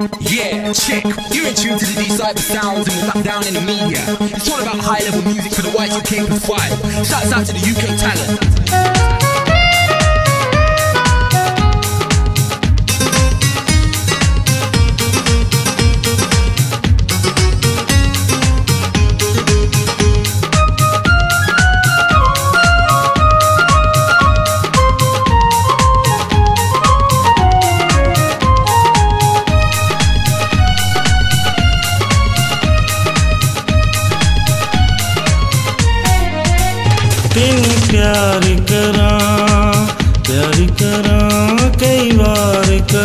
Yeah, check. You're in tune to the D-Cypher sounds and we're locked down in the media. It's all about high-level music for the Y2K plus 5. Shouts out to the UK talent. तेनू प्यार करा कई बार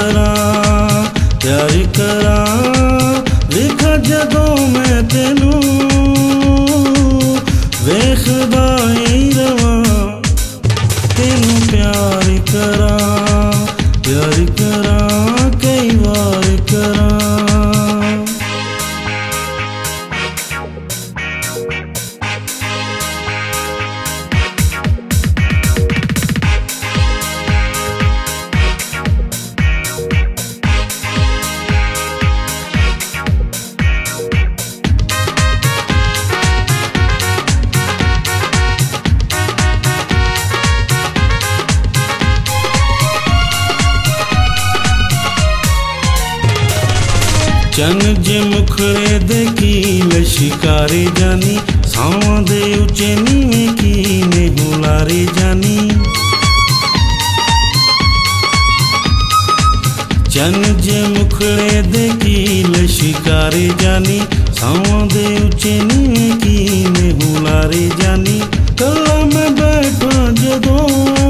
करा वेखा जदों मैं तेनू वेखदा ही रवां। तेनू प्यार करा कई बार करा। चन जे मुखड़े दे कील शिकारे जानी सावां दे उचे नीवें कीने हुलारे जानी। चन जे मुखड़े दे कील शिकारे जानी सावां दे उचे नीवें कीने हुलारे जानी। कला मैं बैठा जदों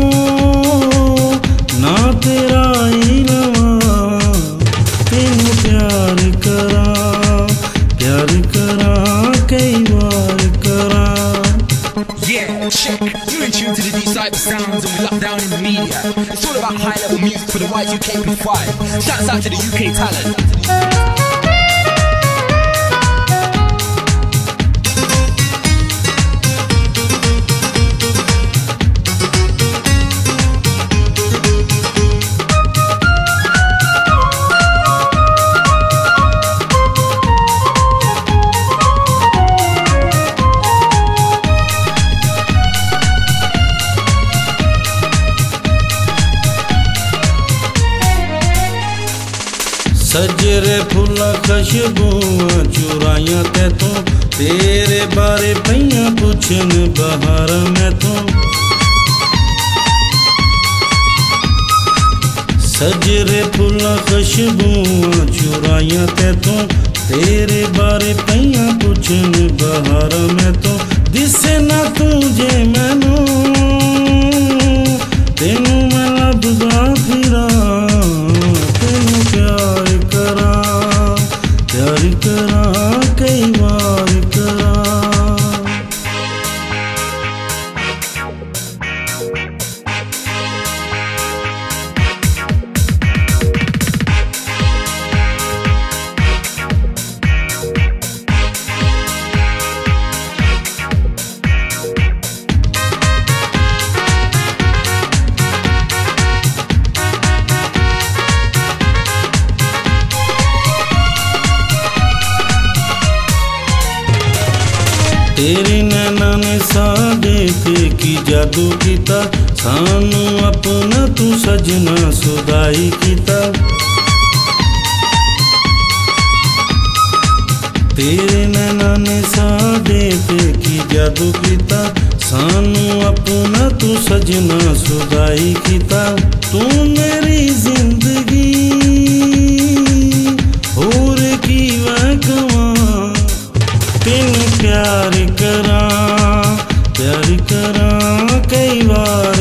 ना तेरा ही रवां। तेनू प्यार करा कई बार करा। Yeah, check. You're in tune to the D-Cypher sounds and we're locked down in the media. It's all about high-level music for the Y2K plus 5. Shouts out to the UK talent. सजरे फुल्ला खुशबुआं चुराइयां तैतों तेरे बारे पईयां पुछन बहार मैथों। सजरे फुल्ला खुशबुआं चुराइयां तैतों तेरे बारे पईयां पुछन बहार मैथों। दिसे ना तुझे मैनू तेनू मैं लभदा फिरां। तेनू प्यार करा कई बार करा। तेरे नैना ने साडे ते की जादू कीता सानू अपना तू सजना सुदाई कीता। तेरे नैना ने साडे ते की जादू कीता सानू अपना तू सजना सुदाई कीता। तू मेरी जिंदगी होर की मैं कवां। तेनू प्यार करा कई बार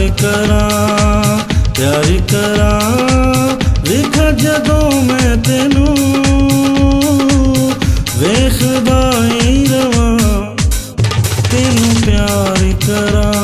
करा। वेखा जदों मैं तेनू वेखदा ही रवां। तेनू प्यार करा